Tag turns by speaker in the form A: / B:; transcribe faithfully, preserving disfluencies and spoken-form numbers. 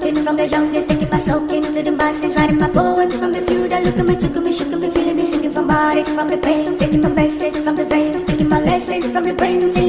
A: smoking from the youngest, taking my soak into the masses, writing my poems from the few that look at me, took me, shook me, feeling me, singing from heartache, from the pain, taking my message from the veins, speaking my lessons from the brain,